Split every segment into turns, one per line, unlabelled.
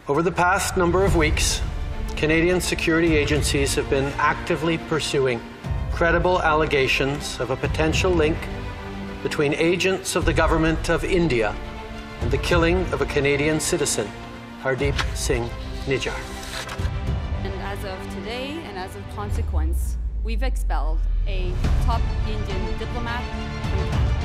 Over the past number of weeks, Canadian security agencies have been actively pursuing credible allegations of a potential link between agents of the government of India and the killing of a Canadian citizen, Hardeep Singh Nijjar.
And as of today, and as a consequence, we've expelled a top Indian diplomat from Canada.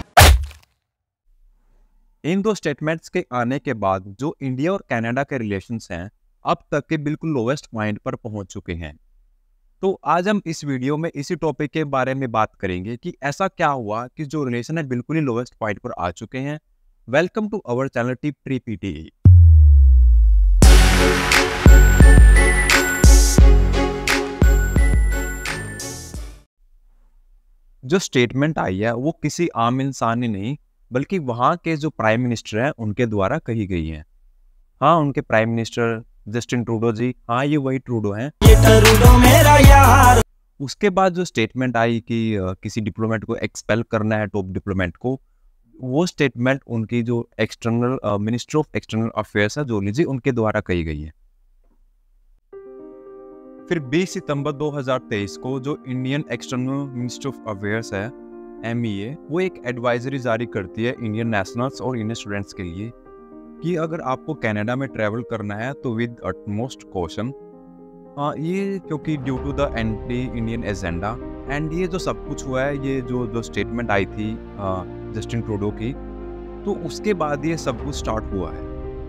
इन दो statements के आने के बाद जो India और Canada के relations हैं अब तक के बिल्कुल लोवेस्ट पॉइंट पर पहुंच चुके हैं। तो आज हम इस वीडियो में इसी टॉपिक के बारे में बात करेंगे कि ऐसा क्या हुआ कि जो रिलेशन है बिल्कुल ही लोवेस्ट पॉइंट पर आ चुके हैं। Welcome to our channel tip 3 PTE। जो स्टेटमेंट आई है वो किसी आम इंसान ने नहीं बल्कि वहाँ के जो प्राइम मिनिस्टर हैं उनके द्वारा कही गई है। हाँ, उनके prime minister Justin Trudeau ji, हाँ ये वही ट्रूडो हैं। ये ट्रूडो मेरा यार। उसके बाद जो स्टेटमेंट आई कि किसी डिप्लोमेट को एक्सपेल करना है, टॉप डिप्लोमेट को, वो स्टेटमेंट उनकी जो external minister of external affairs है जोली जी, उनके द्वारा कही गई है। फिर 20 सितंबर 2023 को जो Indian external minister of affairs है MEA, वो एक एडवाइजरी जारी करती है इंडियन नेशनल्स और इंडियन स्टूडेंट्स के लिए कि अगर आपको कनाडा में ट्रैवल करना है तो विद अटमोस्ट कॉशन। ये क्योंकि due to the anti Indian agenda and ये जो सब कुछ हुआ है, ये जो स्टेटमेंट आई थी जस्टिन ट्रूडो की, तो उसके बाद ये सब कुछ स्टार्ट हुआ है।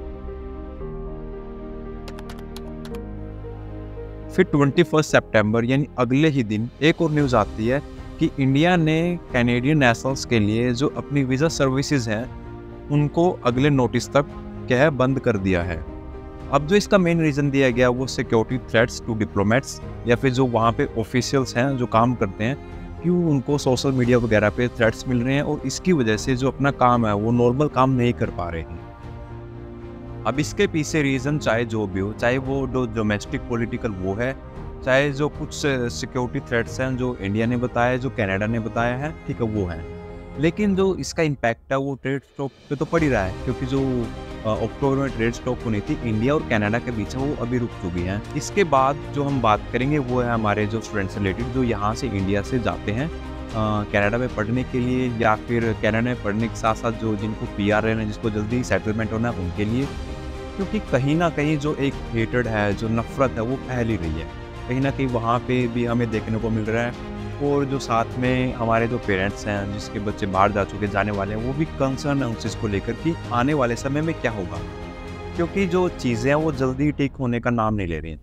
फिर 21 सितंबर यानी अगले ही दिन एक और न्यूज़ आती है कि इंडिया ने कैनेडियन नेशनल्स के लिए जो अपनी वीज़ा सर्विसेज हैं उनको अगले नोटिस तक क्या है बंद कर दिया है। अब जो इसका मेन रीज़न दिया गया वो सिक्योरिटी थ्रेट्स टू डिप्लोमेट्स या फिर जो वहाँ पे ऑफिशियल्स हैं जो काम करते हैं, क्यों उनको सोशल मीडिया वगैरह पे थ्रेट्स मिल रहे हैं और इसकी वजह से जो अपना काम है वो नॉर्मल काम नहीं कर पा रहे हैं। अब इसके पीछे रीज़न चाहे जो भी हो, चाहे वो डोमेस्टिक पॉलिटिकल वो है, चाहे जो कुछ सिक्योरिटी थ्रेट्स हैं जो इंडिया ने बताया, जो कनाडा ने बताया है, ठीक है वो है, लेकिन जो इसका इम्पैक्ट है वो ट्रेड स्टॉक पे तो पड़ ही रहा है, क्योंकि जो अक्टूबर में ट्रेड स्टॉक होनी थी इंडिया और कनाडा के बीच वो अभी रुक चुकी है। इसके बाद जो हम बात करेंगे वो है हमारे जो स्टूडेंट्स रिलेटेड जो यहाँ से इंडिया से जाते हैं कनाडा में पढ़ने के लिए, या फिर कनाडा में पढ़ने के साथ साथ जो जिनको PR रहना है, जिसको जल्दी सेटलमेंट होना है उनके लिए, क्योंकि कहीं ना कहीं जो एक हेटेड है, जो नफरत है वो फैल ही रही है। कहीं ना कहीं वहाँ पे भी हमें देखने को मिल रहा है। और जो साथ में हमारे जो पेरेंट्स हैं जिसके बच्चे बाहर जा चुके जाने वाले हैं, वो भी कंसर्न है उस चीज़ को लेकर कि आने वाले समय में क्या होगा, क्योंकि जो चीज़ें हैं वो जल्दी ठीक होने का नाम नहीं ले रही हैं।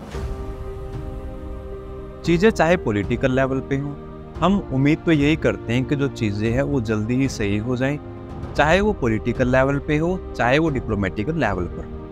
चीज़ें चाहे पॉलिटिकल लेवल पे हों, हम उम्मीद तो यही करते हैं कि जो चीज़ें हैं वो जल्दी ही सही हो जाएं, चाहे वो पॉलिटिकल लेवल पे हो चाहे वो डिप्लोमेटिकल लेवल पर।